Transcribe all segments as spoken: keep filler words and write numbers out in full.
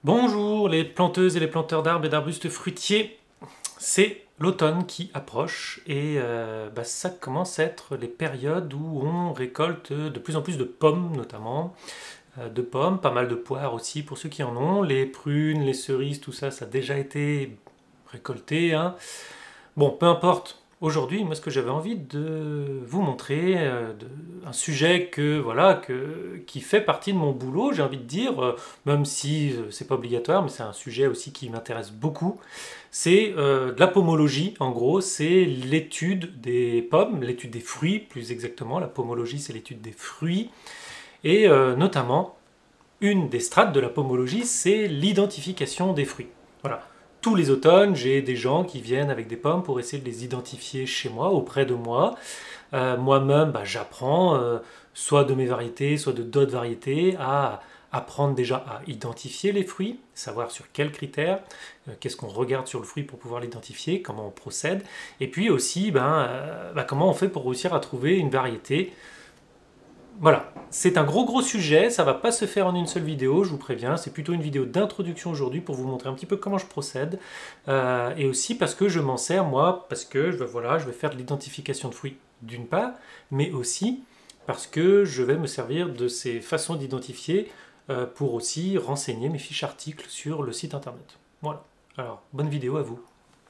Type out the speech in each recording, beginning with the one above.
Bonjour les planteuses et les planteurs d'arbres et d'arbustes fruitiers, c'est l'automne qui approche et euh, bah, ça commence à être les périodes où on récolte de plus en plus de pommes notamment, euh, de pommes, pas mal de poires aussi pour ceux qui en ont, les prunes, les cerises, tout ça, ça a déjà été récolté, hein. Bon, peu importe. Aujourd'hui, moi, ce que j'avais envie de vous montrer, euh, de- un sujet que voilà, que, qui fait partie de mon boulot, j'ai envie de dire, euh, même si euh, c'est pas obligatoire, mais c'est un sujet aussi qui m'intéresse beaucoup. C'est euh, de la pomologie, en gros, c'est l'étude des pommes, l'étude des fruits, plus exactement. La pomologie, c'est l'étude des fruits, et euh, notamment une des strates de la pomologie, c'est l'identification des fruits. Voilà. Tous les automnes, j'ai des gens qui viennent avec des pommes pour essayer de les identifier chez moi, auprès de moi. Euh, Moi-même, bah, j'apprends, euh, soit de mes variétés, soit de d'autres variétés, à apprendre déjà à identifier les fruits, savoir sur quels critères, euh, qu'est-ce qu'on regarde sur le fruit pour pouvoir l'identifier, comment on procède, et puis aussi ben, euh, bah, comment on fait pour réussir à trouver une variété. Voilà, c'est un gros gros sujet, ça va pas se faire en une seule vidéo, je vous préviens, c'est plutôt une vidéo d'introduction aujourd'hui pour vous montrer un petit peu comment je procède, euh, et aussi parce que je m'en sers moi, parce que je, voilà, je vais faire de l'identification de fruits d'une part, mais aussi parce que je vais me servir de ces façons d'identifier euh, pour aussi renseigner mes fiches articles sur le site internet. Voilà, alors bonne vidéo à vous.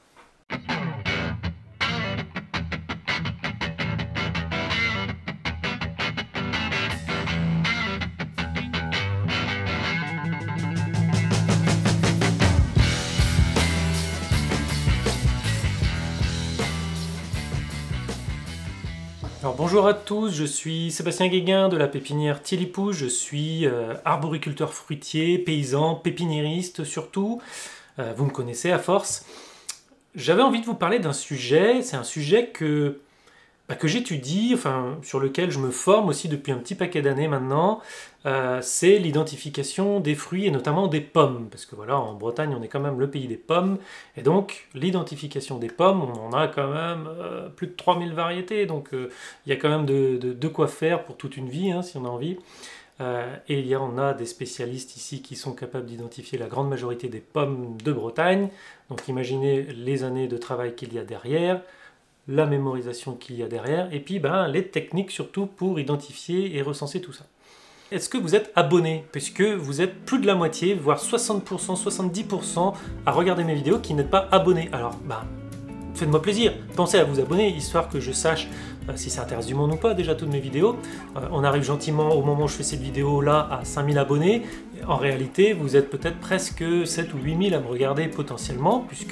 Alors bonjour à tous, je suis Sébastien Guéguin de la pépinière Thilipou, je suis euh, arboriculteur fruitier, paysan, pépiniériste surtout, euh, vous me connaissez à force. J'avais envie de vous parler d'un sujet, c'est un sujet que, bah, que j'étudie, enfin sur lequel je me forme aussi depuis un petit paquet d'années maintenant, euh, c'est l'identification des fruits et notamment des pommes, parce que voilà, en Bretagne on est quand même le pays des pommes, et donc l'identification des pommes, on en a quand même euh, plus de trois mille variétés, donc euh, il y a quand même de, de- de quoi faire pour toute une vie, hein, si on a envie. Euh, et il y en a des spécialistes ici qui sont capables d'identifier la grande majorité des pommes de Bretagne, donc imaginez les années de travail qu'il y a derrière, la mémorisation qu'il y a derrière, et puis ben, les techniques surtout pour identifier et recenser tout ça. Est-ce que vous êtes abonné? Puisque vous êtes plus de la moitié, voire soixante pour cent, soixante-dix pour cent à regarder mes vidéos qui n'êtes pas abonné. Alors, ben, faites-moi plaisir, pensez à vous abonner, histoire que je sache euh, si ça intéresse du monde ou pas déjà toutes mes vidéos. Euh, on arrive gentiment au moment où je fais cette vidéo là à cinq mille abonnés. En réalité, vous êtes peut-être presque sept ou huit mille à me regarder potentiellement, puisque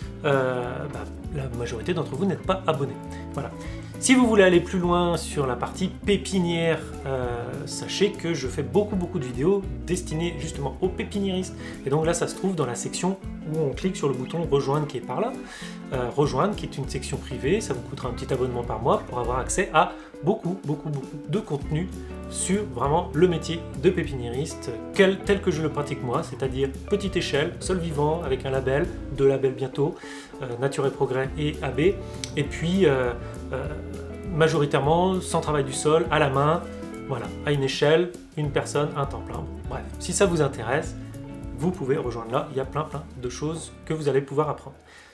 euh, bah, la majorité d'entre vous n'êtes pas abonnés. Voilà. Si vous voulez aller plus loin sur la partie pépinière, euh, sachez que je fais beaucoup beaucoup de vidéos destinées justement aux pépiniéristes. Et donc là, ça se trouve dans la section où on clique sur le bouton rejoindre qui est par là. Euh, rejoindre qui est une section privée, ça vous coûtera un petit abonnement par mois pour avoir accès à beaucoup beaucoup beaucoup de contenu sur vraiment le métier de pépiniériste tel, tel que je le pratique moi, c'est-à-dire petite échelle, sol vivant avec un label, deux labels bientôt, euh, Nature et Progrès et A B, et puis euh, euh, majoritairement sans travail du sol, à la main, voilà, à une échelle, une personne, un temps plein. Bref, si ça vous intéresse, vous pouvez rejoindre là, il y a plein plein de choses que vous allez pouvoir apprendre.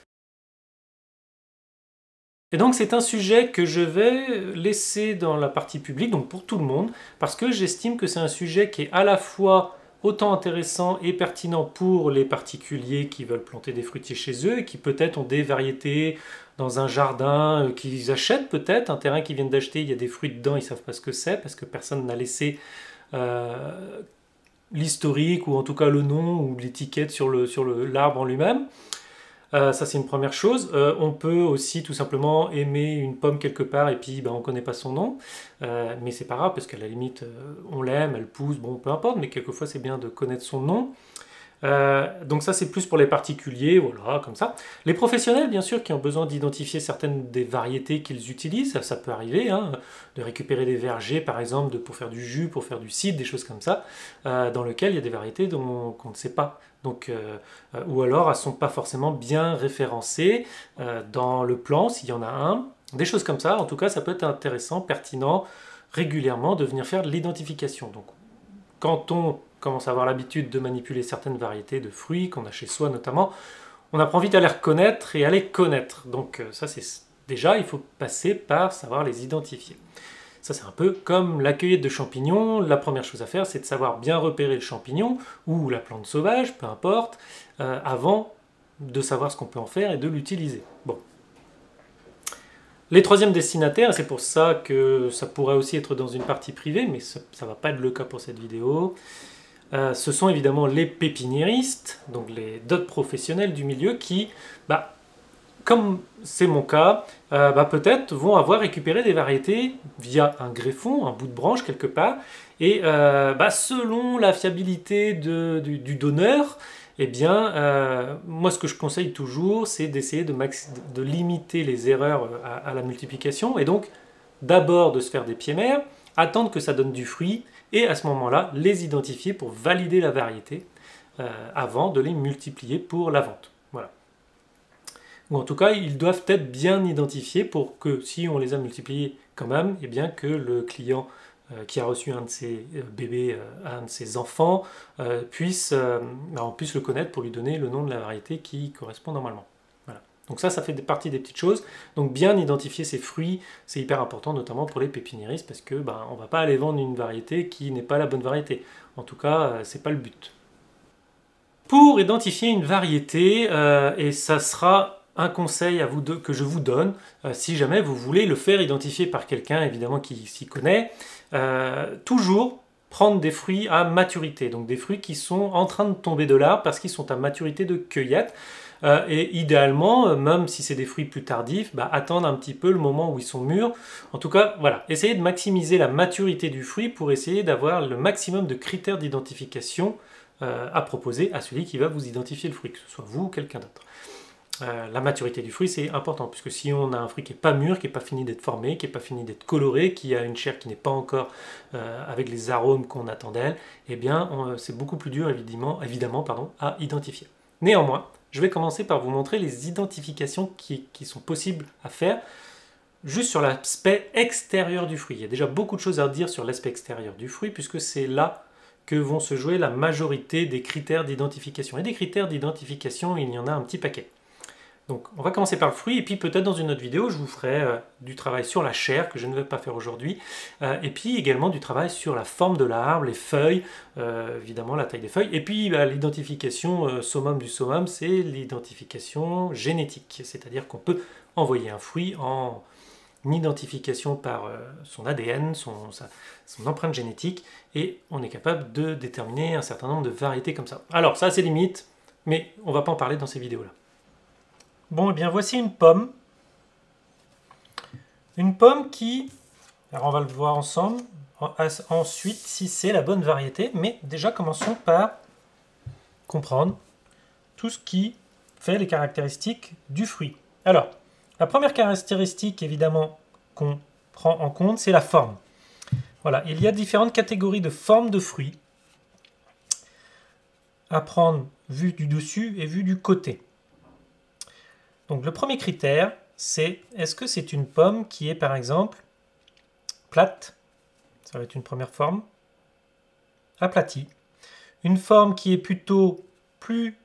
Et donc c'est un sujet que je vais laisser dans la partie publique, donc pour tout le monde, parce que j'estime que c'est un sujet qui est à la fois autant intéressant et pertinent pour les particuliers qui veulent planter des fruitiers chez eux et qui peut-être ont des variétés dans un jardin, euh, qu'ils achètent peut-être, un terrain qu'ils viennent d'acheter, il y a des fruits dedans, ils ne savent pas ce que c'est, parce que personne n'a laissé euh, l'historique ou en tout cas le nom ou l'étiquette sur le, sur le, l'arbre en lui-même. Euh, ça c'est une première chose. Euh, on peut aussi tout simplement aimer une pomme quelque part et puis ben, on ne connaît pas son nom. Euh, mais c'est pas grave parce qu'à la limite euh, on l'aime, elle pousse, bon peu importe, mais quelquefois c'est bien de connaître son nom. Euh, donc ça c'est plus pour les particuliers, voilà, comme ça. Les professionnels, bien sûr, qui ont besoin d'identifier certaines des variétés qu'ils utilisent, ça, ça peut arriver, hein, de récupérer des vergers, par exemple, de, pour faire du jus, pour faire du cidre, des choses comme ça, euh, dans lesquelles il y a des variétés dont qu'on ne sait pas. Donc, euh, euh, ou alors elles ne sont pas forcément bien référencées euh, dans le plan, s'il y en a un, des choses comme ça. En tout cas, ça peut être intéressant, pertinent, régulièrement, de venir faire de l'identification. Donc, quand on commence à avoir l'habitude de manipuler certaines variétés de fruits qu'on a chez soi notamment, on apprend vite à les reconnaître et à les connaître. Donc ça c'est déjà, il faut passer par savoir les identifier. Ça c'est un peu comme la cueillette de champignons. La première chose à faire, c'est de savoir bien repérer le champignon ou la plante sauvage, peu importe, euh, avant de savoir ce qu'on peut en faire et de l'utiliser. Bon. Les troisièmes destinataires, c'est pour ça que ça pourrait aussi être dans une partie privée, mais ça ne va pas être le cas pour cette vidéo. Euh, ce sont évidemment les pépiniéristes, donc les d'autres professionnels du milieu qui, bah, comme c'est mon cas, euh, bah, peut-être vont avoir récupéré des variétés via un greffon, un bout de branche quelque part, et euh, bah, selon la fiabilité de, du, du donneur, eh bien, euh, moi ce que je conseille toujours, c'est d'essayer de, de limiter les erreurs à, à la multiplication, et donc d'abord de se faire des pieds mères, attendre que ça donne du fruit, et à ce moment-là, les identifier pour valider la variété, euh, avant de les multiplier pour la vente. Voilà. Ou en tout cas, ils doivent être bien identifiés pour que, si on les a multipliés quand même, eh bien que le client euh, qui a reçu un de ses euh, bébés, euh, un de ses enfants, euh, puisse, euh, bah, on puisse le connaître pour lui donner le nom de la variété qui correspond normalement. Voilà. Donc ça, ça fait partie des petites choses. Donc bien identifier ses fruits, c'est hyper important, notamment pour les pépiniéristes, parce que bah, on ne va pas aller vendre une variété qui n'est pas la bonne variété. En tout cas, euh, c'est pas le but. Pour identifier une variété, euh, et ça sera un conseil à vous de, que je vous donne, euh, si jamais vous voulez le faire identifier par quelqu'un, évidemment, qui s'y connaît, euh, toujours prendre des fruits à maturité, donc des fruits qui sont en train de tomber de l'arbre parce qu'ils sont à maturité de cueillette, euh, et idéalement, même si c'est des fruits plus tardifs, bah, attendre un petit peu le moment où ils sont mûrs. En tout cas, voilà, essayez de maximiser la maturité du fruit pour essayer d'avoir le maximum de critères d'identification euh, à proposer à celui qui va vous identifier le fruit, que ce soit vous ou quelqu'un d'autre. Euh, la maturité du fruit, c'est important, puisque si on a un fruit qui n'est pas mûr, qui n'est pas fini d'être formé, qui n'est pas fini d'être coloré, qui a une chair qui n'est pas encore euh, avec les arômes qu'on attend d'elle, eh bien, c'est beaucoup plus dur, évidemment, évidemment pardon, à identifier. Néanmoins, je vais commencer par vous montrer les identifications qui, qui sont possibles à faire juste sur l'aspect extérieur du fruit. Il y a déjà beaucoup de choses à dire sur l'aspect extérieur du fruit, puisque c'est là que vont se jouer la majorité des critères d'identification. Et des critères d'identification, il y en a un petit paquet. Donc on va commencer par le fruit, et puis peut-être dans une autre vidéo, je vous ferai euh, du travail sur la chair, que je ne vais pas faire aujourd'hui, euh, et puis également du travail sur la forme de l'arbre, les feuilles, euh, évidemment la taille des feuilles, et puis bah, l'identification euh, summum du summum, c'est l'identification génétique, c'est-à-dire qu'on peut envoyer un fruit en identification par euh, son A D N, son, sa, son empreinte génétique, et on est capable de déterminer un certain nombre de variétés comme ça. Alors ça c'est limite, mais on ne va pas en parler dans ces vidéos-là. Bon, et eh bien voici une pomme. Une pomme qui, alors on va le voir ensemble, ensuite si c'est la bonne variété, mais déjà commençons par comprendre tout ce qui fait les caractéristiques du fruit. Alors, la première caractéristique évidemment qu'on prend en compte, c'est la forme. Voilà, il y a différentes catégories de formes de fruits à prendre vue du dessus et vue du côté. Donc le premier critère, c'est est-ce que c'est une pomme qui est par exemple plate, ça va être une première forme, aplatie, une forme qui est plutôt plus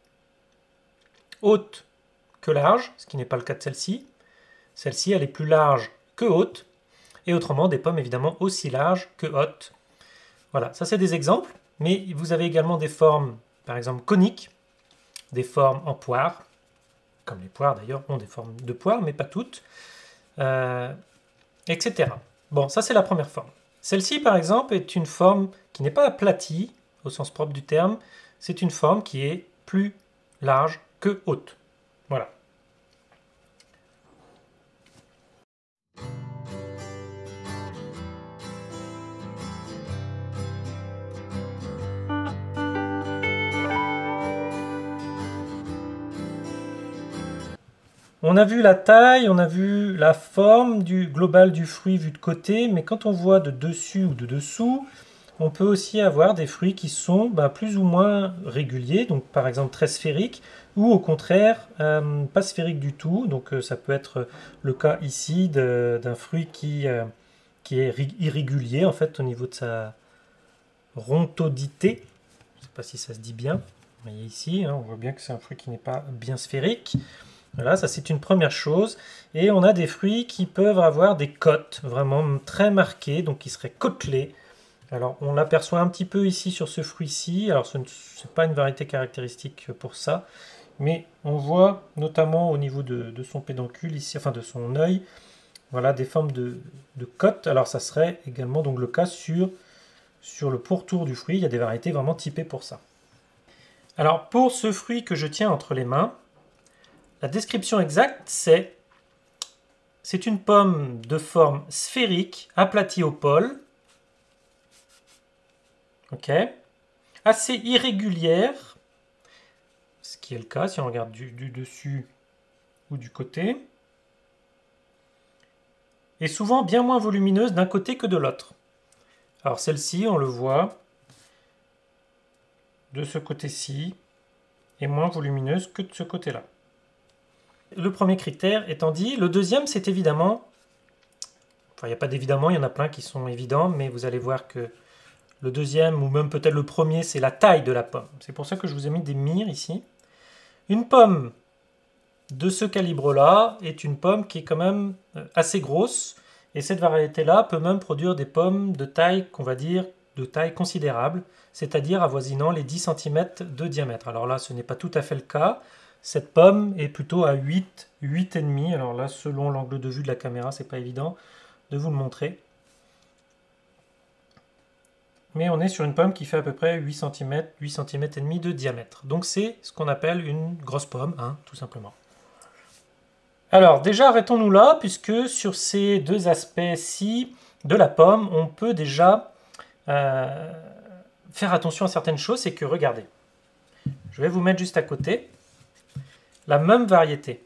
haute que large, ce qui n'est pas le cas de celle-ci. Celle-ci, elle est plus large que haute, et autrement des pommes évidemment aussi larges que hautes. Voilà, ça c'est des exemples, mais vous avez également des formes, par exemple coniques, des formes en poire, comme les poires d'ailleurs ont des formes de poire, mais pas toutes, euh, et cetera. Bon, ça c'est la première forme. Celle-ci, par exemple, est une forme qui n'est pas aplatie, au sens propre du terme, c'est une forme qui est plus large que haute. Voilà. On a vu la taille, on a vu la forme du global du fruit vu de côté, mais quand on voit de dessus ou de dessous, on peut aussi avoir des fruits qui sont bah, plus ou moins réguliers, donc par exemple très sphériques, ou au contraire euh, pas sphériques du tout. Donc euh, ça peut être le cas ici d'un fruit qui, euh, qui est irrégulier en fait au niveau de sa rondodité. sais pas si ça se dit bien. Vous voyez ici, hein, on voit bien que c'est un fruit qui n'est pas bien sphérique. Voilà, ça c'est une première chose. Et on a des fruits qui peuvent avoir des côtes vraiment très marquées, donc qui seraient côtelés. Alors on l'aperçoit un petit peu ici sur ce fruit-ci. Alors ce n'est pas une variété caractéristique pour ça, mais on voit notamment au niveau de, de son pédoncule ici, enfin de son œil, voilà des formes de, de côtes. Alors ça serait également donc le cas sur, sur le pourtour du fruit. Il y a des variétés vraiment typées pour ça. Alors pour ce fruit que je tiens entre les mains, la description exacte c'est c'est une pomme de forme sphérique, aplatie au pôle, ok, assez irrégulière, ce qui est le cas si on regarde du, du dessus ou du côté, et souvent bien moins volumineuse d'un côté que de l'autre. Alors celle-ci, on le voit, de ce côté-ci, est moins volumineuse que de ce côté-là. Le premier critère étant dit, le deuxième c'est évidemment, enfin il n'y a pas d'évidemment, il y en a plein qui sont évidents, mais vous allez voir que le deuxième, ou même peut-être le premier, c'est la taille de la pomme. C'est pour ça que je vous ai mis des mires ici. Une pomme de ce calibre-là est une pomme qui est quand même assez grosse, et cette variété-là peut même produire des pommes de taille, qu'on va dire, de taille considérable, c'est-à-dire avoisinant les dix centimètres de diamètre. Alors là, ce n'est pas tout à fait le cas. Cette pomme est plutôt à huit, huit virgule cinq. Alors là, selon l'angle de vue de la caméra, c'est pas évident de vous le montrer. Mais on est sur une pomme qui fait à peu près huit centimètres, huit centimètres et demi de diamètre. Donc c'est ce qu'on appelle une grosse pomme, hein, tout simplement. Alors déjà, arrêtons-nous là, puisque sur ces deux aspects-ci de la pomme, on peut déjà euh, faire attention à certaines choses. C'est que, regardez, je vais vous mettre juste à côté la même variété.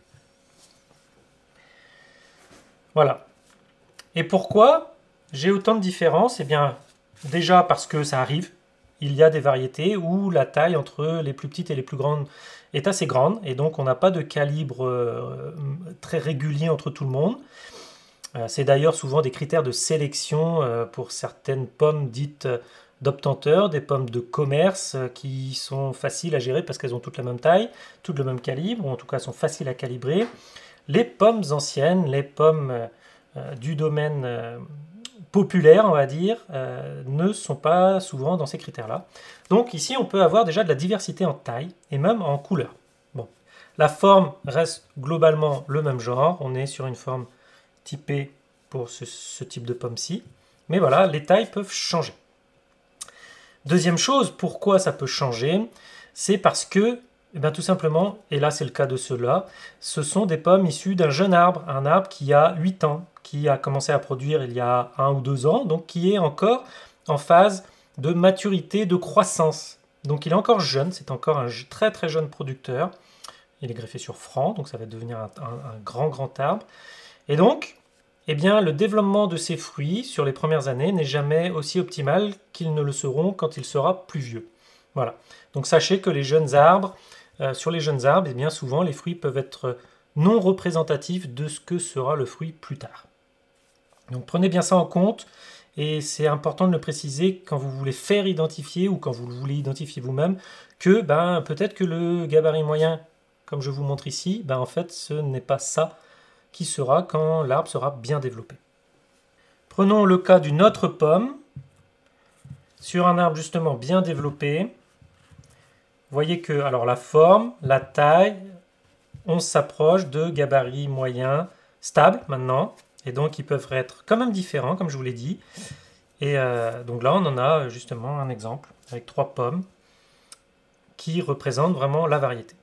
Voilà. Et pourquoi j'ai autant de différences? Eh bien, déjà parce que ça arrive. Il y a des variétés où la taille entre les plus petites et les plus grandes est assez grande, et donc on n'a pas de calibre euh, très régulier entre tout le monde. Euh, c'est d'ailleurs souvent des critères de sélection euh, pour certaines pommes dites d'obtenteurs, des pommes de commerce euh, qui sont faciles à gérer parce qu'elles ont toutes la même taille, toutes le même calibre, ou en tout cas sont faciles à calibrer. Les pommes anciennes, les pommes euh, du domaine euh, populaire, on va dire, euh, ne sont pas souvent dans ces critères-là. Donc ici, on peut avoir déjà de la diversité en taille et même en couleur. Bon. La forme reste globalement le même genre. On est sur une forme typée pour ce, ce type de pomme-ci. Mais voilà, les tailles peuvent changer. Deuxième chose, pourquoi ça peut changer? C'est parce que, eh bien, tout simplement, et là c'est le cas de ceux-là, ce sont des pommes issues d'un jeune arbre, un arbre qui a huit ans, qui a commencé à produire il y a un ou deux ans, donc qui est encore en phase de maturité, de croissance. Donc il est encore jeune, c'est encore un très très jeune producteur. Il est greffé sur franc, donc ça va devenir un, un, un grand grand arbre. Et donc, eh bien, le développement de ces fruits sur les premières années n'est jamais aussi optimal qu'ils ne le seront quand il sera plus vieux. Voilà. Donc sachez que les jeunes arbres, euh, sur les jeunes arbres, eh bien souvent les fruits peuvent être non représentatifs de ce que sera le fruit plus tard. Donc prenez bien ça en compte, et c'est important de le préciser quand vous voulez faire identifier ou quand vous le voulez identifier vous-même, que ben, peut-être que le gabarit moyen, comme je vous montre ici, ben, en fait ce n'est pas ça qui sera quand l'arbre sera bien développé. Prenons le cas d'une autre pomme, sur un arbre justement bien développé. Vous voyez que alors la forme, la taille, on s'approche de gabarit moyen stable maintenant. Et donc, ils peuvent être quand même différents, comme je vous l'ai dit. Et euh, donc là, on en a justement un exemple avec trois pommes qui représentent vraiment la variété.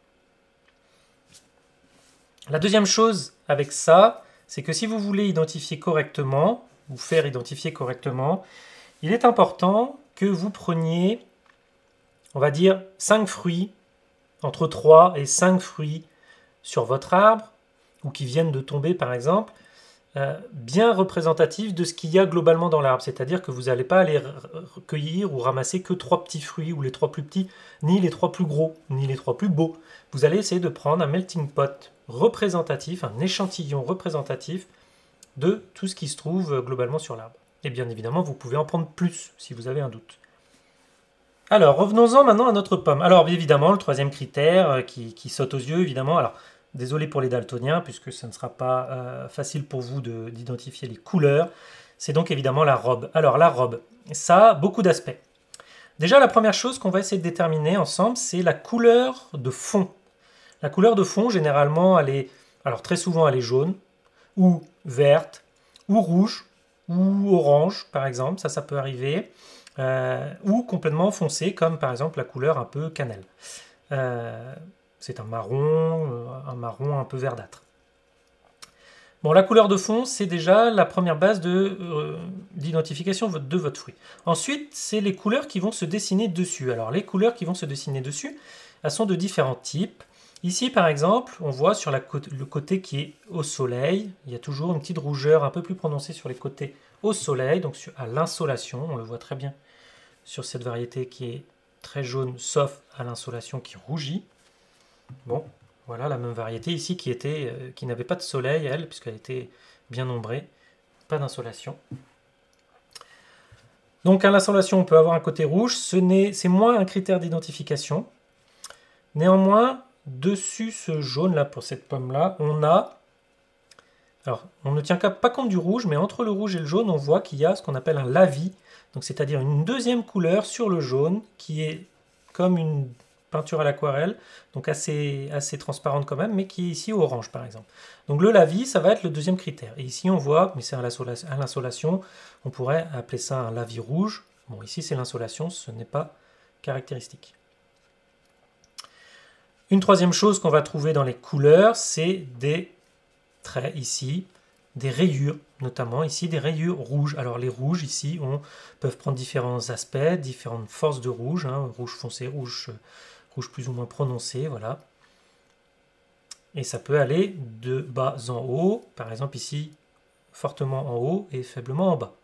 La deuxième chose avec ça, c'est que si vous voulez identifier correctement, ou faire identifier correctement, il est important que vous preniez, on va dire, cinq fruits, entre trois et cinq fruits sur votre arbre, ou qui viennent de tomber par exemple, Euh, bien représentatif de ce qu'il y a globalement dans l'arbre. C'est-à-dire que vous n'allez pas aller recueillir ou ramasser que trois petits fruits, ou les trois plus petits, ni les trois plus gros, ni les trois plus beaux. Vous allez essayer de prendre un melting pot représentatif, un échantillon représentatif de tout ce qui se trouve globalement sur l'arbre. Et bien évidemment, vous pouvez en prendre plus si vous avez un doute. Alors, revenons-en maintenant à notre pomme. Alors, bien évidemment, le troisième critère euh, qui, qui saute aux yeux, évidemment. Alors, désolé pour les daltoniens, puisque ce ne sera pas euh, facile pour vous de- d'identifier les couleurs. C'est donc évidemment la robe. Alors, la robe, ça a beaucoup d'aspects. Déjà, la première chose qu'on va essayer de déterminer ensemble, c'est la couleur de fond. La couleur de fond, généralement, elle est, alors très souvent, elle est jaune, ou verte, ou rouge, ou orange, par exemple, ça, ça peut arriver, euh, ou complètement foncée, comme par exemple la couleur un peu cannelle. Euh, c'est un marron, euh, un marron un peu verdâtre. Bon, la couleur de fond, c'est déjà la première base de, euh, d'identification de votre fruit. Ensuite, c'est les couleurs qui vont se dessiner dessus. Alors, les couleurs qui vont se dessiner dessus, elles sont de différents types. Ici, par exemple, on voit sur la côte, le côté qui est au soleil, il y a toujours une petite rougeur un peu plus prononcée sur les côtés au soleil, donc sur, à l'insolation, on le voit très bien sur cette variété qui est très jaune, sauf à l'insolation qui rougit. Bon, voilà la même variété ici qui, était, euh, qui n'avait pas de soleil, elle, puisqu'elle était bien ombrée, pas d'insolation. Donc à l'insolation, on peut avoir un côté rouge, ce n'est, c'est moins un critère d'identification. Néanmoins, dessus ce jaune-là, pour cette pomme-là, on a... Alors, on ne tient pas compte du rouge, mais entre le rouge et le jaune, on voit qu'il y a ce qu'on appelle un lavis, donc c'est-à-dire une deuxième couleur sur le jaune, qui est comme une peinture à l'aquarelle, donc assez, assez transparente quand même, mais qui est ici orange par exemple. Donc le lavis, ça va être le deuxième critère. Et ici on voit, mais c'est à l'insolation, on pourrait appeler ça un lavis rouge. Bon, ici c'est l'insolation, ce n'est pas caractéristique. Une troisième chose qu'on va trouver dans les couleurs, c'est des traits ici, des rayures, notamment ici des rayures rouges. Alors les rouges ici on, peuvent prendre différents aspects, différentes forces de rouge, hein, rouge foncé, rouge, rouge plus ou moins prononcé, voilà. Et ça peut aller de bas en haut, par exemple ici fortement en haut et faiblement en bas.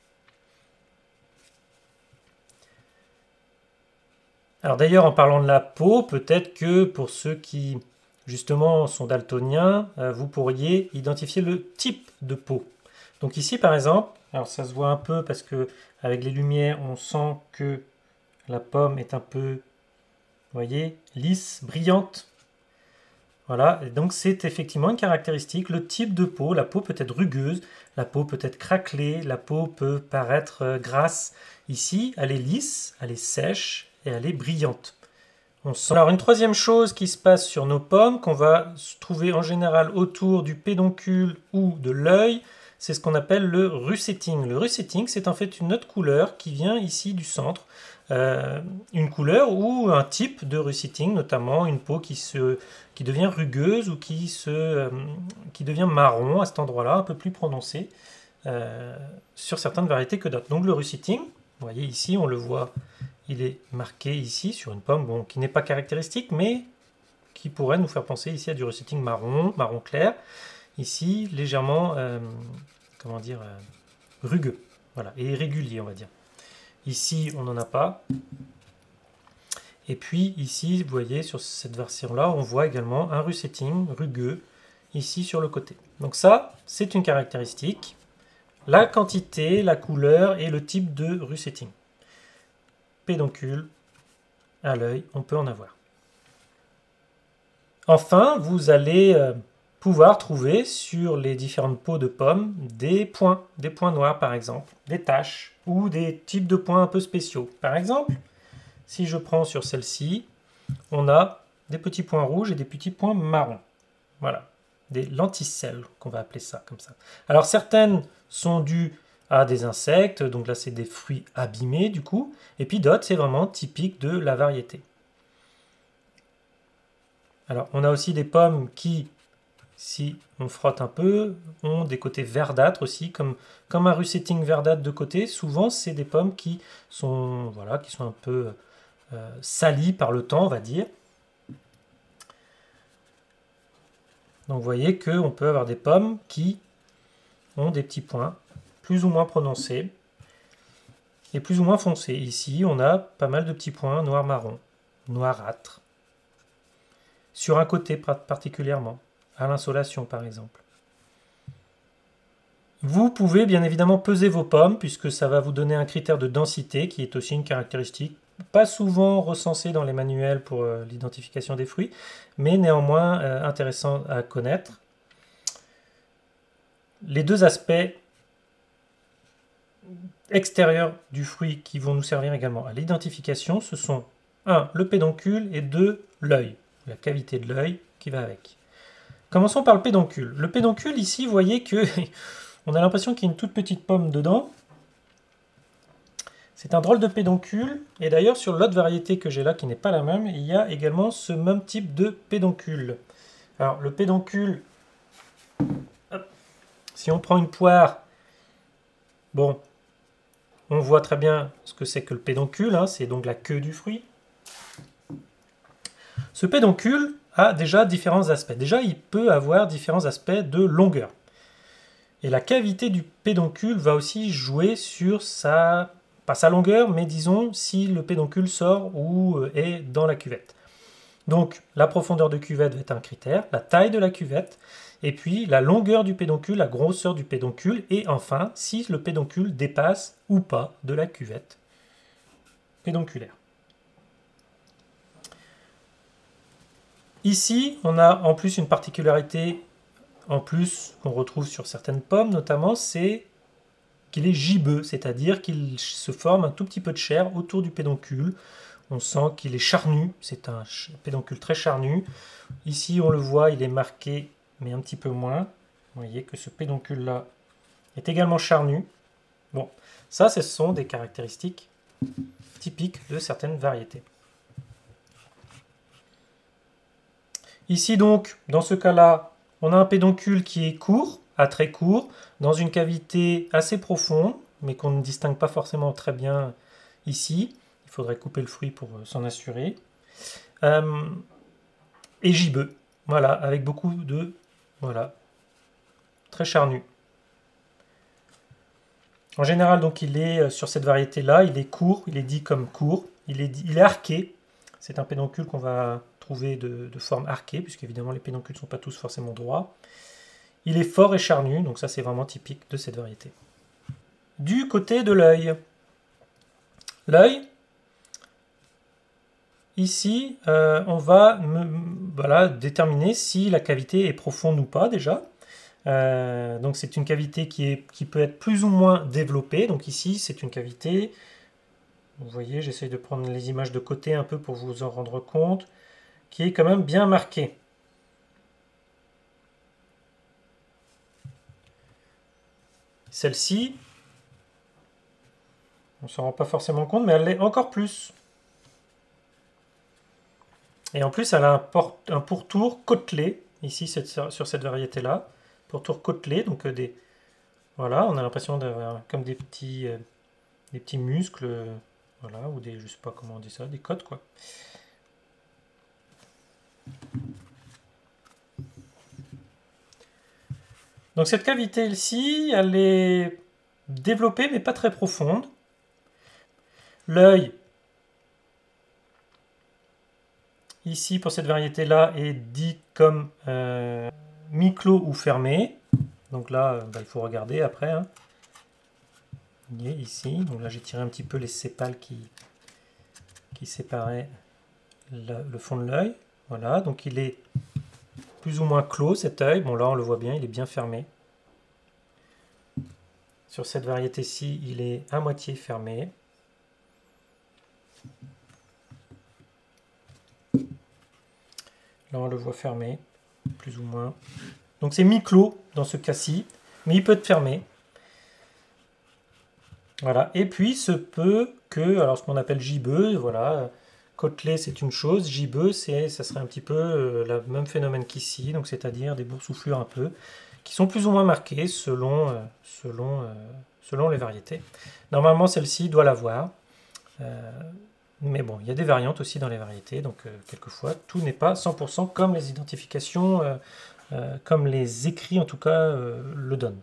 Alors d'ailleurs en parlant de la peau, peut-être que pour ceux qui justement sont daltoniens, euh, vous pourriez identifier le type de peau. Donc ici par exemple, alors ça se voit un peu parce que avec les lumières on sent que la pomme est un peu, vous voyez, lisse, brillante. Voilà, et donc c'est effectivement une caractéristique, le type de peau. La peau peut être rugueuse, la peau peut être craquelée, la peau peut paraître euh, grasse. Ici, elle est lisse, elle est sèche et elle est brillante. On sent... Alors une troisième chose qui se passe sur nos pommes, qu'on va trouver en général autour du pédoncule ou de l'œil, c'est ce qu'on appelle le russetting. Le russetting, c'est en fait une autre couleur qui vient ici du centre. Euh, une couleur ou un type de russetting, notamment une peau qui, se, qui devient rugueuse ou qui, se, euh, qui devient marron à cet endroit-là, un peu plus prononcé euh, sur certaines variétés que d'autres. Donc le russetting, vous voyez ici, on le voit, il est marqué ici sur une pomme bon, qui n'est pas caractéristique, mais qui pourrait nous faire penser ici à du russetting marron, marron clair, ici légèrement, euh, comment dire, euh, rugueux, voilà, et irrégulier on va dire. Ici, on n'en a pas. Et puis ici, vous voyez, sur cette version-là, on voit également un russetting rugueux, ici sur le côté. Donc ça, c'est une caractéristique. La quantité, la couleur et le type de russetting. Pédoncule, à l'œil, on peut en avoir. Enfin, vous allez pouvoir trouver sur les différentes peaux de pommes des points, des points noirs par exemple, des taches ou des types de points un peu spéciaux. Par exemple, si je prends sur celle-ci, on a des petits points rouges et des petits points marrons. Voilà, des lenticelles qu'on va appeler ça comme ça. Alors certaines sont dues à des insectes, donc là c'est des fruits abîmés du coup, et puis d'autres c'est vraiment typique de la variété. Alors on a aussi des pommes qui, si on frotte un peu, ont des côtés verdâtres aussi, comme, comme un russetting verdâtre de côté. Souvent, c'est des pommes qui sont, voilà, qui sont un peu euh, salies par le temps, on va dire. Donc vous voyez qu'on peut avoir des pommes qui ont des petits points plus ou moins prononcés et plus ou moins foncés. Ici, on a pas mal de petits points noir-marron, noirâtres, sur un côté particulièrement. À l'insolation par exemple. Vous pouvez bien évidemment peser vos pommes puisque ça va vous donner un critère de densité qui est aussi une caractéristique pas souvent recensé dans les manuels pour euh, l'identification des fruits, mais néanmoins euh, intéressant à connaître. Les deux aspects extérieurs du fruit qui vont nous servir également à l'identification, ce sont un, le pédoncule et deux, l'œil, la cavité de l'œil qui va avec. Commençons par le pédoncule. Le pédoncule, ici, vous voyez que on a l'impression qu'il y a une toute petite pomme dedans. C'est un drôle de pédoncule, et d'ailleurs sur l'autre variété que j'ai là, qui n'est pas la même, il y a également ce même type de pédoncule. Alors le pédoncule, hop, si on prend une poire, bon, on voit très bien ce que c'est que le pédoncule, hein, c'est donc la queue du fruit. Ce pédoncule a déjà différents aspects. Déjà, il peut avoir différents aspects de longueur. Et la cavité du pédoncule va aussi jouer sur sa, pas sa longueur, mais disons si le pédoncule sort ou est dans la cuvette. Donc la profondeur de cuvette va être un critère, la taille de la cuvette, et puis la longueur du pédoncule, la grosseur du pédoncule, et enfin si le pédoncule dépasse ou pas de la cuvette pédonculaire. Ici, on a en plus une particularité en plus qu'on retrouve sur certaines pommes notamment, c'est qu'il est gibbeux, c'est-à-dire qu'il se forme un tout petit peu de chair autour du pédoncule. On sent qu'il est charnu, c'est un pédoncule très charnu. Ici, on le voit, il est marqué, mais un petit peu moins. Vous voyez que ce pédoncule-là est également charnu. Bon, ça, ce sont des caractéristiques typiques de certaines variétés. Ici donc, dans ce cas-là, on a un pédoncule qui est court, à très court, dans une cavité assez profonde, mais qu'on ne distingue pas forcément très bien ici. Il faudrait couper le fruit pour s'en assurer. Euh, et gibbeux, voilà, avec beaucoup de... voilà, très charnu. En général, donc, il est, sur cette variété-là, il est court, il est dit comme court, il est, il est arqué. C'est un pédoncule qu'on va trouver de, de forme arquée, puisqu'évidemment les pédoncules ne sont pas tous forcément droits. Il est fort et charnu, donc ça c'est vraiment typique de cette variété. Du côté de l'œil. L'œil, ici, euh, on va me, voilà, déterminer si la cavité est profonde ou pas déjà. Euh, donc c'est une cavité qui, est, qui peut être plus ou moins développée. Donc ici c'est une cavité, vous voyez, j'essaye de prendre les images de côté un peu pour vous en rendre compte, qui est quand même bien marquée. Celle-ci, on ne s'en rend pas forcément compte, mais elle l'est encore plus. Et en plus, elle a un, port, un pourtour côtelé, ici cette, sur cette variété-là. Pourtour côtelé, donc des... voilà, on a l'impression d'avoir comme des petits, euh, des petits muscles, euh, voilà, ou des, je sais pas comment on dit ça, des côtes, quoi. Donc cette cavité-ci, elle est développée mais pas très profonde. L'œil, ici pour cette variété-là, est dit comme euh, mi-clos ou fermé. Donc là, bah, il faut regarder après. Hein. Vous voyez ici, donc là j'ai tiré un petit peu les sépales qui, qui séparaient le, le fond de l'œil. Voilà, donc il est plus ou moins clos cet œil. Bon là on le voit bien, il est bien fermé. Sur cette variété-ci, il est à moitié fermé. Là on le voit fermé, plus ou moins. Donc c'est mi-clos dans ce cas-ci, mais il peut être fermé. Voilà, et puis se peut que, alors ce qu'on appelle gibbeux, voilà, côtelé c'est une chose, gibbeux c'est, ça serait un petit peu euh, le même phénomène qu'ici, donc c'est-à-dire des boursouflures un peu, qui sont plus ou moins marquées selon, euh, selon, euh, selon les variétés. Normalement celle-ci doit l'avoir, euh, mais bon, il y a des variantes aussi dans les variétés, donc euh, quelquefois tout n'est pas cent pour cent comme les identifications, euh, euh, comme les écrits en tout cas euh, le donnent.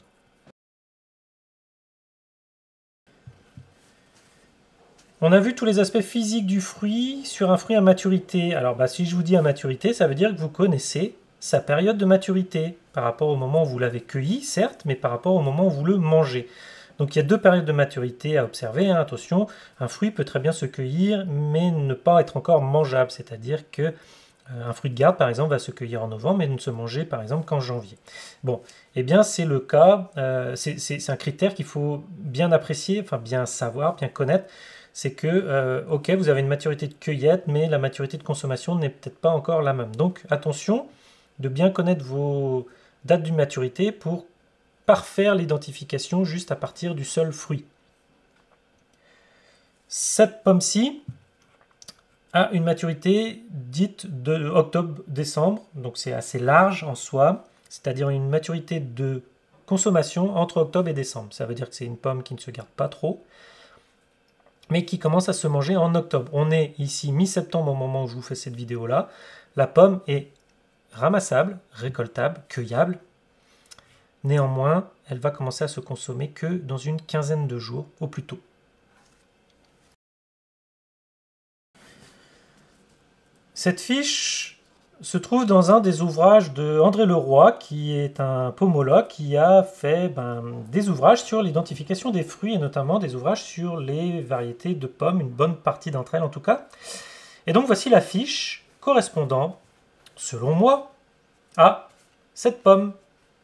On a vu tous les aspects physiques du fruit sur un fruit à maturité. Alors bah, si je vous dis à maturité, ça veut dire que vous connaissez sa période de maturité par rapport au moment où vous l'avez cueilli, certes, mais par rapport au moment où vous le mangez. Donc il y a deux périodes de maturité à observer, hein, attention, un fruit peut très bien se cueillir mais ne pas être encore mangeable, c'est-à-dire que euh, un fruit de garde par exemple va se cueillir en novembre mais ne se manger par exemple qu'en janvier. Bon, eh bien c'est le cas, euh, c'est un critère qu'il faut bien apprécier, enfin bien savoir, bien connaître, c'est que, euh, ok, vous avez une maturité de cueillette mais la maturité de consommation n'est peut-être pas encore la même. Donc attention de bien connaître vos dates de maturité pour parfaire l'identification juste à partir du seul fruit. Cette pomme-ci a une maturité dite de octobre-décembre, donc c'est assez large en soi, c'est-à-dire une maturité de consommation entre octobre et décembre. Ça veut dire que c'est une pomme qui ne se garde pas trop, mais qui commence à se manger en octobre. On est ici mi-septembre au moment où je vous fais cette vidéo-là. La pomme est ramassable, récoltable, cueillable. Néanmoins, elle va commencer à se consommer que dans une quinzaine de jours au plus tôt. Cette fiche se trouve dans un des ouvrages de André Leroy, qui est un pomologue qui a fait ben, des ouvrages sur l'identification des fruits et notamment des ouvrages sur les variétés de pommes, une bonne partie d'entre elles en tout cas. Et donc voici la fiche correspondant, selon moi, à cette pomme.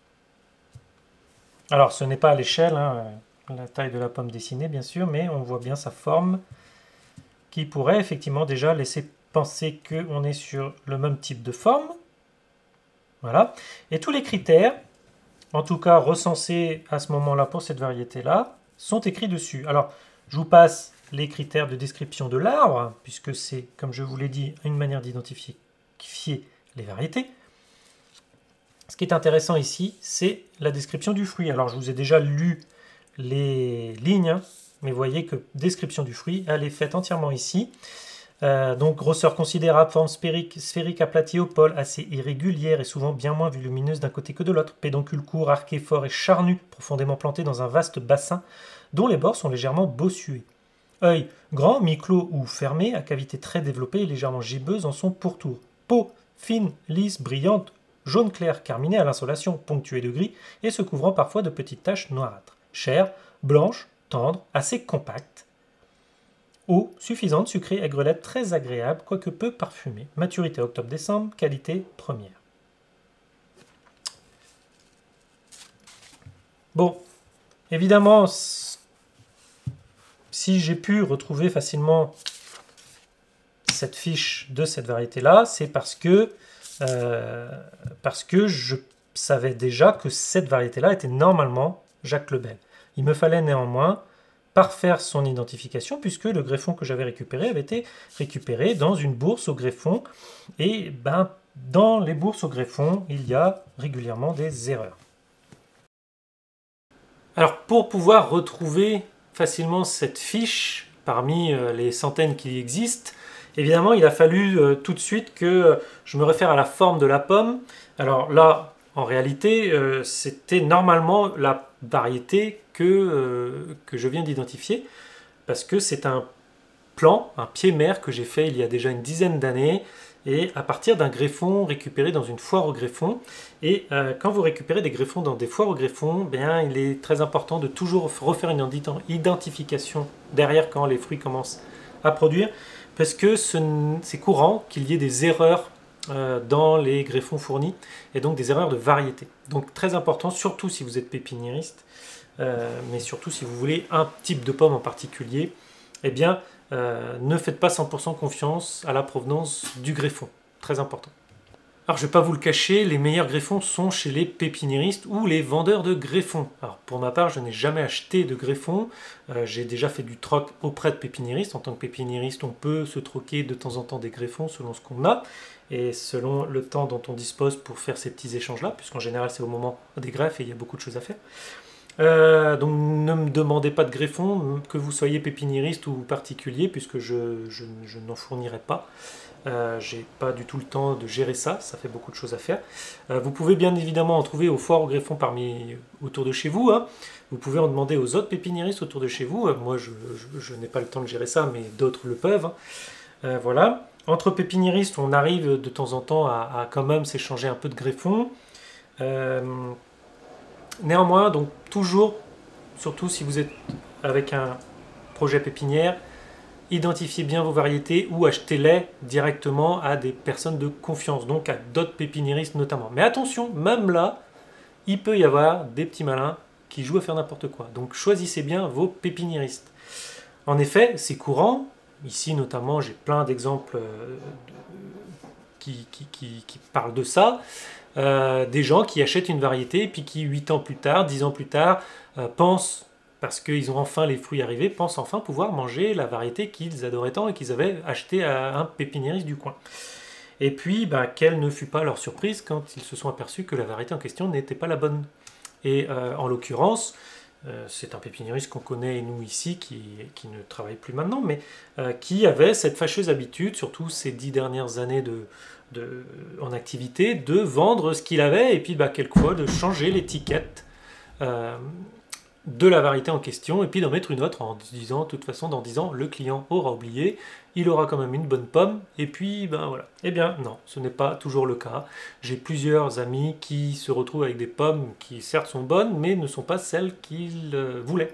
Alors, ce n'est pas à l'échelle, hein, la taille de la pomme dessinée, bien sûr, mais on voit bien sa forme qui pourrait effectivement déjà laisser penser qu'on est sur le même type de forme. Voilà. Et tous les critères, en tout cas recensés à ce moment-là pour cette variété-là, sont écrits dessus. Alors, je vous passe les critères de description de l'arbre, puisque c'est, comme je vous l'ai dit, une manière d'identifier les variétés. Ce qui est intéressant ici, c'est la description du fruit. Alors, je vous ai déjà lu les lignes, hein, mais vous voyez que description du fruit, elle est faite entièrement ici. Euh, donc, grosseur considérable, forme sphérique, sphérique aplatie au pôle, assez irrégulière et souvent bien moins volumineuse d'un côté que de l'autre. Pédoncule court, arqué, fort et charnu, profondément planté dans un vaste bassin, dont les bords sont légèrement bossués. Œil grand, mi-clos ou fermé, à cavité très développée et légèrement gibbeuse en son pourtour. Peau fine, lisse, brillante, jaune clair carminé à l'insolation, ponctuée de gris et se couvrant parfois de petites taches noirâtres. Chair blanche, tendre, assez compacte. Eau suffisante, sucrée, aigrelette, très agréable, quoique peu parfumée. Maturité octobre-décembre, qualité première. Bon, évidemment, si j'ai pu retrouver facilement cette fiche de cette variété-là, c'est parce que Euh, parce que je savais déjà que cette variété-là était normalement Jacques Lebel. Il me fallait néanmoins parfaire son identification puisque le greffon que j'avais récupéré avait été récupéré dans une bourse au greffon et ben, dans les bourses au greffon, il y a régulièrement des erreurs. Alors pour pouvoir retrouver facilement cette fiche parmi les centaines qui existent, évidemment, il a fallu euh, tout de suite que euh, je me réfère à la forme de la pomme. Alors là, en réalité, euh, c'était normalement la variété que, euh, que je viens d'identifier, parce que c'est un plan, un pied-mère que j'ai fait il y a déjà une dizaine d'années, et à partir d'un greffon récupéré dans une foire au greffon. Et euh, quand vous récupérez des greffons dans des foires au greffon, bien, il est très important de toujours refaire une identification derrière quand les fruits commencent à produire, parce que c'est courant qu'il y ait des erreurs euh, dans les greffons fournis, et donc des erreurs de variété. Donc très important, surtout si vous êtes pépiniériste, euh, mais surtout si vous voulez un type de pomme en particulier, eh bien, euh, ne faites pas cent pour cent confiance à la provenance du greffon. Très important. Alors je ne vais pas vous le cacher, les meilleurs greffons sont chez les pépiniéristes ou les vendeurs de greffons. Alors pour ma part, je n'ai jamais acheté de greffons, euh, j'ai déjà fait du troc auprès de pépiniéristes. En tant que pépiniériste, on peut se troquer de temps en temps des greffons selon ce qu'on a et selon le temps dont on dispose pour faire ces petits échanges-là, puisqu'en général c'est au moment des greffes et il y a beaucoup de choses à faire. Euh, donc ne me demandez pas de greffons, que vous soyez pépiniériste ou particulier, puisque je, je, je n'en fournirai pas. Euh, j'ai pas du tout le temps de gérer ça, ça fait beaucoup de choses à faire. Euh, vous pouvez bien évidemment en trouver aux foires au greffon parmi, autour de chez vous. Hein. Vous pouvez en demander aux autres pépiniéristes autour de chez vous. Euh, moi, je, je, je n'ai pas le temps de gérer ça, mais d'autres le peuvent. Hein. Euh, voilà. Entre pépiniéristes, on arrive de temps en temps à, à quand même s'échanger un peu de greffons. Euh, néanmoins, donc toujours surtout si vous êtes avec un projet pépinière, identifiez bien vos variétés ou achetez-les directement à des personnes de confiance, donc à d'autres pépiniéristes notamment. Mais attention, même là, il peut y avoir des petits malins qui jouent à faire n'importe quoi. Donc choisissez bien vos pépiniéristes. En effet, c'est courant. Ici notamment, j'ai plein d'exemples euh, qui, qui, qui, qui parlent de ça. Euh, des gens qui achètent une variété et puis qui huit ans plus tard, dix ans plus tard, euh, pensent, parce qu'ils ont enfin les fruits arrivés, pensent enfin pouvoir manger la variété qu'ils adoraient tant et qu'ils avaient acheté à un pépiniériste du coin. Et puis, ben, quelle ne fut pas leur surprise quand ils se sont aperçus que la variété en question n'était pas la bonne. Et euh, en l'occurrence, euh, c'est un pépiniériste qu'on connaît, nous ici, qui, qui ne travaille plus maintenant, mais euh, qui avait cette fâcheuse habitude, surtout ces dix dernières années de, de, en activité, de vendre ce qu'il avait, et puis bah, quelquefois de changer l'étiquette euh, de la variété en question, et puis d'en mettre une autre en disant, de toute façon, dans dix ans, le client aura oublié, il aura quand même une bonne pomme, et puis ben voilà. Eh bien non, ce n'est pas toujours le cas. J'ai plusieurs amis qui se retrouvent avec des pommes qui certes sont bonnes, mais ne sont pas celles qu'ils euh, voulaient.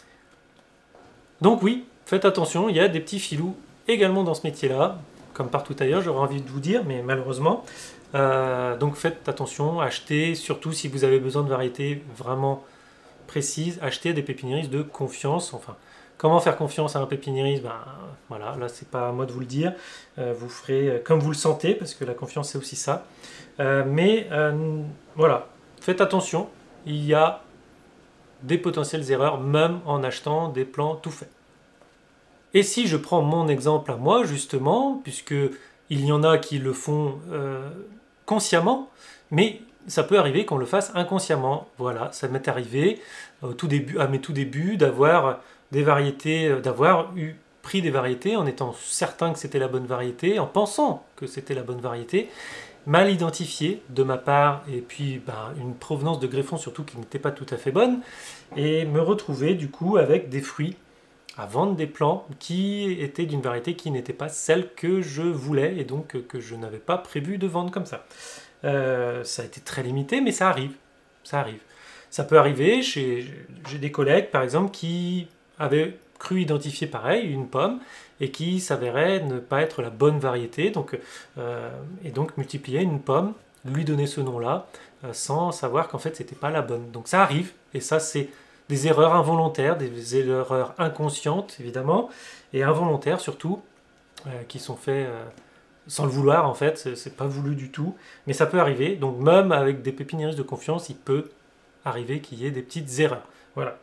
Donc oui, faites attention, il y a des petits filous également dans ce métier-là, comme partout ailleurs, j'aurais envie de vous dire, mais malheureusement. Euh, donc faites attention, achetez, surtout si vous avez besoin de variétés vraiment précises, achetez des pépiniéristes de confiance. Enfin, comment faire confiance à un pépiniériste? Ben voilà, là c'est pas à moi de vous le dire. Euh, vous ferez comme vous le sentez, parce que la confiance c'est aussi ça. Euh, mais euh, voilà, faites attention, il y a des potentielles erreurs, même en achetant des plants tout faits. Et si je prends mon exemple à moi, justement, puisque il y en a qui le font euh, consciemment, mais ça peut arriver qu'on le fasse inconsciemment. Voilà, ça m'est arrivé au tout début, à mes tout débuts d'avoir des variétés, d'avoir eu pris des variétés en étant certain que c'était la bonne variété, en pensant que c'était la bonne variété, mal identifiée de ma part, et puis ben, une provenance de greffon surtout qui n'était pas tout à fait bonne, et me retrouver du coup avec des fruits à vendre des plants qui étaient d'une variété qui n'était pas celle que je voulais et donc que je n'avais pas prévu de vendre comme ça. Euh, ça a été très limité, mais ça arrive. Ça arrive. Ça peut arriver, j'ai des collègues par exemple qui avaient cru identifier pareil une pomme et qui s'avérait ne pas être la bonne variété, donc, euh, et donc multiplier une pomme, lui donner ce nom-là, euh, sans savoir qu'en fait c'était pas la bonne. Donc ça arrive, et ça c'est des erreurs involontaires, des erreurs inconscientes évidemment, et involontaires surtout, euh, qui sont faites euh, sans le vouloir en fait, c'est pas voulu du tout, mais ça peut arriver, donc même avec des pépiniéristes de confiance, il peut arriver qu'il y ait des petites erreurs. Voilà.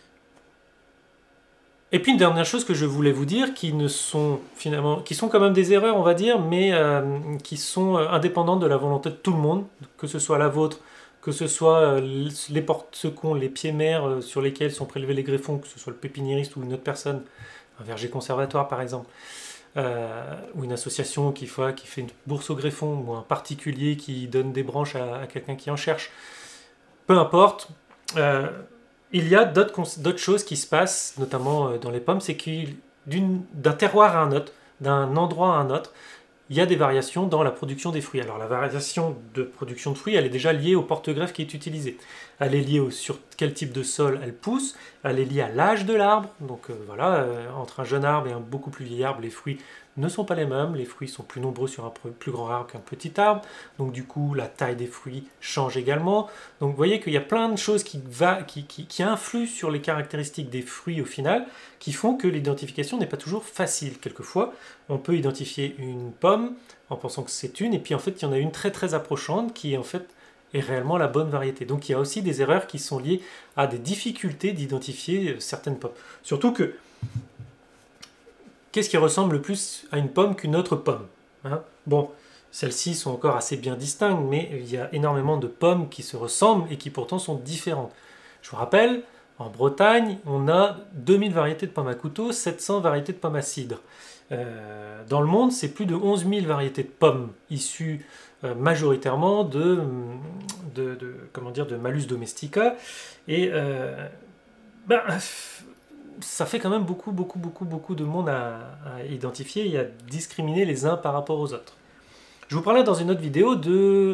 Et puis une dernière chose que je voulais vous dire, qui ne sont finalement, qui sont quand même des erreurs on va dire, mais euh, qui sont indépendantes de la volonté de tout le monde, que ce soit la vôtre, que ce soit les porte-secons, les pieds-mères sur lesquels sont prélevés les greffons, que ce soit le pépiniériste ou une autre personne, un verger conservatoire par exemple, euh, ou une association qui fait, qui fait une bourse au greffon, ou un particulier qui donne des branches à, à quelqu'un qui en cherche. Peu importe, euh, il y a d'autres choses qui se passent, notamment dans les pommes, c'est que d'un terroir à un autre, d'un endroit à un autre, il y a des variations dans la production des fruits. Alors la variation de production de fruits, elle est déjà liée au porte-greffe qui est utilisé. Elle est liée au, sur quel type de sol elle pousse, elle est liée à l'âge de l'arbre. Donc euh, voilà, euh, entre un jeune arbre et un beaucoup plus vieil arbre, les fruits ne sont pas les mêmes. Les fruits sont plus nombreux sur un plus grand arbre qu'un petit arbre. Donc du coup, la taille des fruits change également. Donc vous voyez qu'il y a plein de choses qui, va, qui, qui, qui influent sur les caractéristiques des fruits au final, qui font que l'identification n'est pas toujours facile. Quelquefois, on peut identifier une pomme en pensant que c'est une, et puis en fait, il y en a une très très approchante qui en fait est réellement la bonne variété. Donc il y a aussi des erreurs qui sont liées à des difficultés d'identifier certaines pommes. Surtout que, qu'est-ce qui ressemble le plus à une pomme qu'une autre pomme, hein? Bon, celles-ci sont encore assez bien distinctes, mais il y a énormément de pommes qui se ressemblent et qui pourtant sont différentes. Je vous rappelle, en Bretagne, on a deux mille variétés de pommes à couteau, sept cents variétés de pommes à cidre. Euh, dans le monde, c'est plus de onze mille variétés de pommes issues euh, majoritairement de, de, de, comment dire, de Malus domestica. Et euh, ben, ça fait quand même beaucoup, beaucoup, beaucoup, beaucoup de monde à, à identifier et à discriminer les uns par rapport aux autres. Je vous parlais dans une autre vidéo de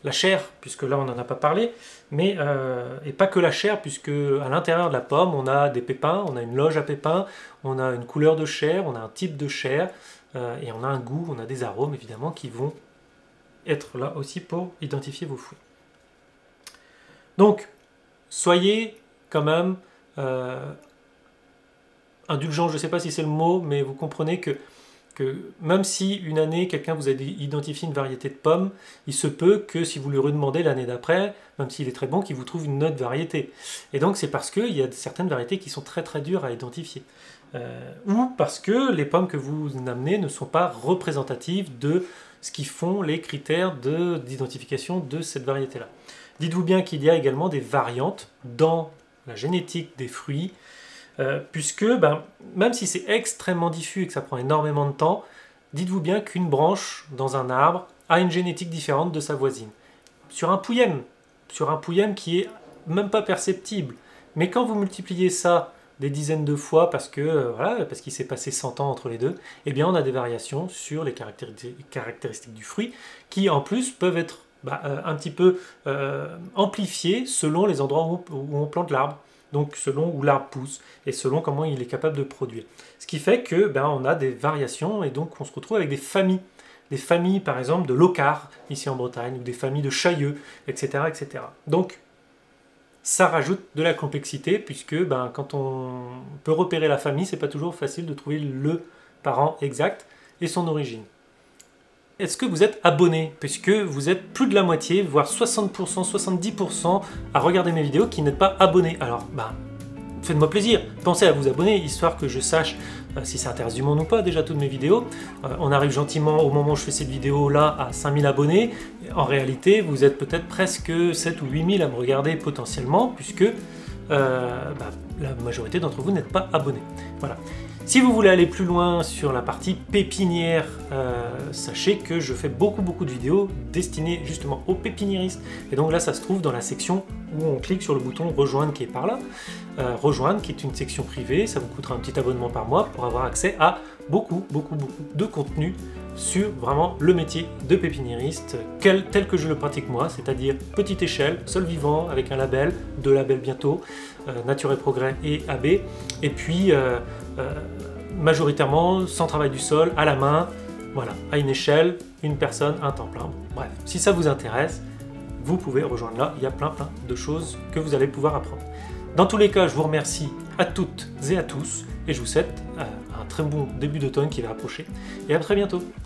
la chair, puisque là on n'en a pas parlé, mais euh, et pas que la chair, puisque à l'intérieur de la pomme on a des pépins, on a une loge à pépins, on a une couleur de chair, on a un type de chair, euh, et on a un goût, on a des arômes évidemment qui vont être là aussi pour identifier vos fruits. Donc, soyez quand même euh, indulgents, je ne sais pas si c'est le mot, mais vous comprenez que, que même si une année, quelqu'un vous a identifié une variété de pommes, il se peut que si vous lui redemandez l'année d'après, même s'il est très bon, qu'il vous trouve une autre variété. Et donc c'est parce qu'il y a certaines variétés qui sont très très dures à identifier. Euh, ou parce que les pommes que vous amenez ne sont pas représentatives de ce qui font les critères d'identification de, de cette variété-là. Dites-vous bien qu'il y a également des variantes dans la génétique des fruits, euh, puisque ben, même si c'est extrêmement diffus et que ça prend énormément de temps, dites-vous bien qu'une branche dans un arbre a une génétique différente de sa voisine. Sur un pouillème, sur un pouillème qui est même pas perceptible, mais quand vous multipliez ça des dizaines de fois parce que euh, voilà, parce qu'il s'est passé cent ans entre les deux, eh bien on a des variations sur les caractéristiques du fruit qui en plus peuvent être bah, euh, un petit peu euh, amplifiées selon les endroits où, où on plante l'arbre, donc selon où l'arbre pousse et selon comment il est capable de produire. Ce qui fait que ben, on a des variations et donc on se retrouve avec des familles. Des familles par exemple de Locard ici en Bretagne ou des familles de Chailleux, et cetera et cetera. Donc ça rajoute de la complexité puisque ben, quand on peut repérer la famille, c'est pas toujours facile de trouver le parent exact et son origine. Est-ce que vous êtes abonné? Puisque vous êtes plus de la moitié, voire soixante pour cent, soixante-dix pour cent à regarder mes vidéos qui n'êtes pas abonnés. Alors, ben, faites-moi plaisir, pensez à vous abonner, histoire que je sache euh, si ça intéresse du monde ou pas déjà toutes mes vidéos. Euh, on arrive gentiment au moment où je fais cette vidéo là à cinq mille abonnés. En réalité, vous êtes peut-être presque sept ou huit mille à me regarder potentiellement, puisque euh, bah, la majorité d'entre vous n'êtes pas abonnés. Voilà. Si vous voulez aller plus loin sur la partie pépinière, euh, sachez que je fais beaucoup beaucoup de vidéos destinées justement aux pépiniéristes. Et donc là, ça se trouve dans la section où on clique sur le bouton rejoindre qui est par là. Euh, rejoindre qui est une section privée, ça vous coûtera un petit abonnement par mois pour avoir accès à beaucoup beaucoup beaucoup de contenu sur vraiment le métier de pépiniériste tel, tel que je le pratique moi, c'est-à-dire petite échelle, sol vivant avec un label, deux labels bientôt, euh, Nature et Progrès et A B, et puis euh, euh, majoritairement sans travail du sol, à la main, voilà, à une échelle, une personne, un temps plein. Bref, si ça vous intéresse, vous pouvez rejoindre là, il y a plein plein de choses que vous allez pouvoir apprendre. Dans tous les cas, je vous remercie à toutes et à tous, et je vous souhaite un très bon début d'automne qui va approcher, et à très bientôt.